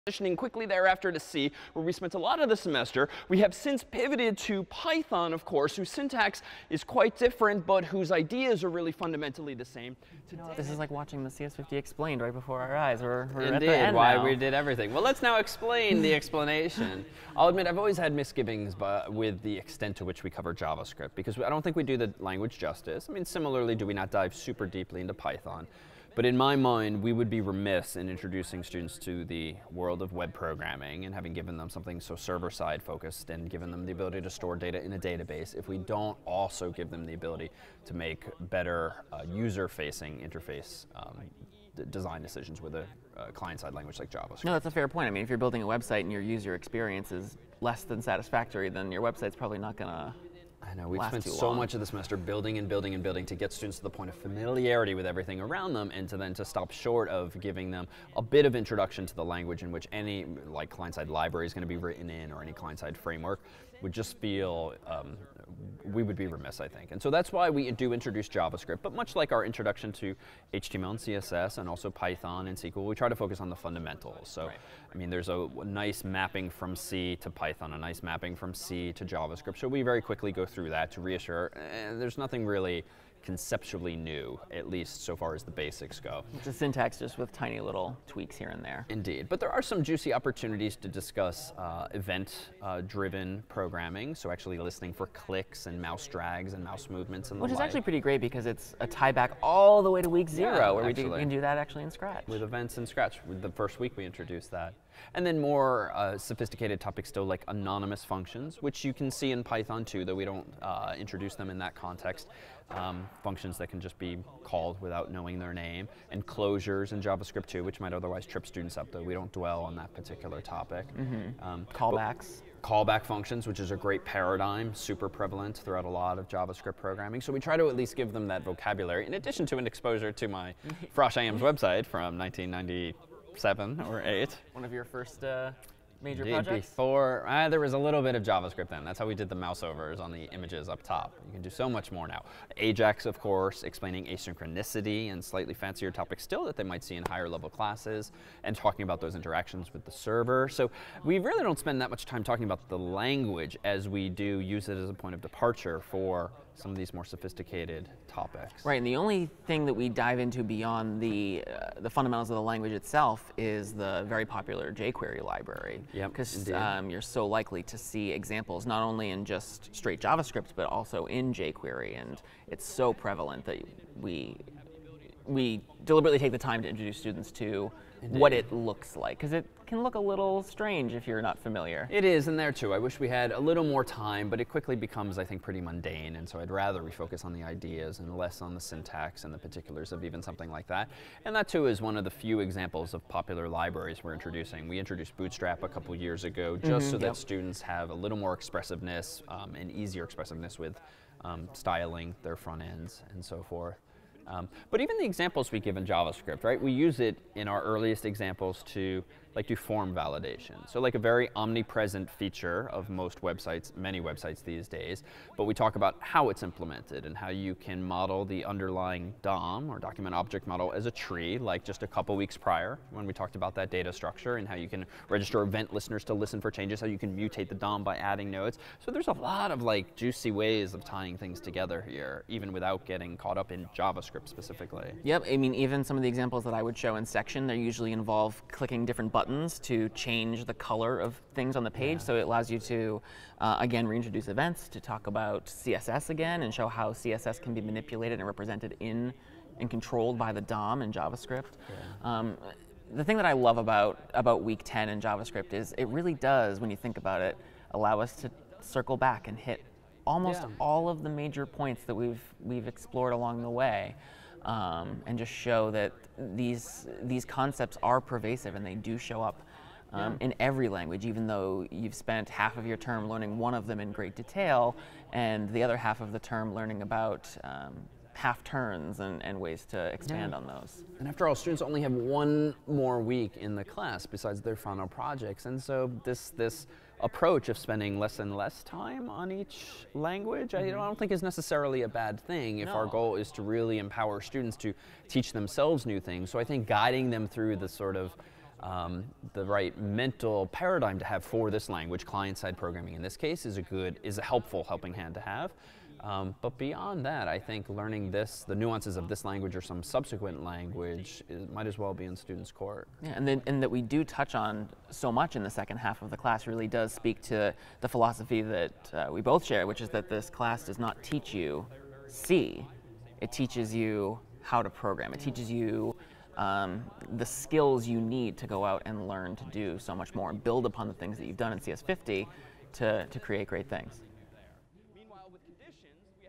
Transitioning quickly thereafter to C, where we spent a lot of the semester. We have since pivoted to Python, of course, whose syntax is quite different, but whose ideas are really fundamentally the same. This is like watching the CS50 explained right before our eyes. We're Indeed, at the end why now. we did everything. Well, let's now explain the explanation. I'll admit I've always had misgivings with the extent to which we cover JavaScript, because I don't think we do the language justice. I mean, similarly, do we not dive super deeply into Python? But in my mind, we would be remiss in introducing students to the world of web programming and having given them something so server-side focused and given them the ability to store data in a database if we don't also give them the ability to make better user-facing interface design decisions with a client-side language like JavaScript. No, that's a fair point. I mean, if you're building a website and your user experience is less than satisfactory, then your website's probably not going to I know, we've spent so much of the semester building and building and building to get students to the point of familiarity with everything around them, and to stop short of giving them a bit of introduction to the language in which any client-side library is going to be written in, or any client-side framework, would just feel, we would be remiss, I think. And so that's why we do introduce JavaScript. But much like our introduction to HTML and CSS and also Python and SQL, we try to focus on the fundamentals. So, right. I mean, there's a nice mapping from C to Python, a nice mapping from C to JavaScript. So we very quickly go through that to reassure there's nothing really conceptually new, at least so far as the basics go. It's a syntax just with tiny little tweaks here and there. Indeed. But there are some juicy opportunities to discuss event-driven programming, so actually listening for clicks and mouse drags and mouse movements and Which is actually pretty great because it's a tie back all the way to week 0, where we can do that actually in Scratch. With events in Scratch. With the first week we introduced that. And then more sophisticated topics still, like anonymous functions, which you can see in Python too, though we don't introduce them in that context. Functions that can just be called without knowing their name, and closures in JavaScript too, which might otherwise trip students up, though we don't dwell on that particular topic. Callbacks. Callback functions, which is a great paradigm, super prevalent throughout a lot of JavaScript programming. So we try to at least give them that vocabulary, in addition to an exposure to my Frosh IM's website from 1997 or 8. One of your first major Indeed, projects? Before, there was a little bit of JavaScript then. That's how we did the mouse overs on the images up top. You can do so much more now. Ajax, of course, explaining asynchronicity and slightly fancier topics still that they might see in higher level classes, and talking about those interactions with the server. So we really don't spend that much time talking about the language as we do use it as a point of departure for some of these more sophisticated topics. Right, and the only thing that we dive into beyond the fundamentals of the language itself is the very popular Jquery library. Yep, because you're so likely to see examples not only in just straight JavaScript, but also in Jquery, and it's so prevalent that we deliberately take the time to introduce students to what it looks like, because it can look a little strange if you're not familiar. It is, and there too. I wish we had a little more time, but it quickly becomes, I think, pretty mundane, and so I'd rather we focus on the ideas and less on the syntax and the particulars of even something like that. And that too is one of the few examples of popular libraries we're introducing. We introduced Bootstrap a couple years ago just so that students have a little more expressiveness and easier expressiveness with styling their front ends and so forth. But even the examples we give in JavaScript, right? We use it in our earliest examples to do form validation. So like a very omnipresent feature of most websites, many websites these days. But we talk about how it's implemented and how you can model the underlying DOM, or document object model, as a tree, like just a couple weeks prior when we talked about that data structure, and how you can register event listeners to listen for changes, how you can mutate the DOM by adding nodes. So there's a lot of juicy ways of tying things together here, even without getting caught up in JavaScript specifically. Yep, I mean, even some of the examples that I would show in section, they usually involve clicking different buttons to change the color of things on the page. So it allows you to, again, reintroduce events, to talk about CSS again, and show how CSS can be manipulated and represented in and controlled by the DOM in JavaScript. The thing that I love about week 10 in JavaScript is it really does, when you think about it, allow us to circle back and hit almost all of the major points that we've explored along the way. And just show that these concepts are pervasive, and they do show up in every language, even though you've spent half of your term learning one of them in great detail, and the other half of the term learning about half turns and ways to expand on those. And after all, students only have one more week in the class besides their final projects, and so this approach of spending less and less time on each language, I don't think is necessarily a bad thing if our goal is to really empower students to teach themselves new things. So I think guiding them through the sort of the right mental paradigm to have for this language, client-side programming in this case, is a helpful helping hand to have. But beyond that, I think learning the nuances of this language or some subsequent language, might as well be in students' court. Yeah, and that we do touch on so much in the second half of the class really does speak to the philosophy that we both share, which is that this class does not teach you C. It teaches you how to program. It teaches you the skills you need to go out and learn to do so much more and build upon the things that you've done in CS50 to create great things.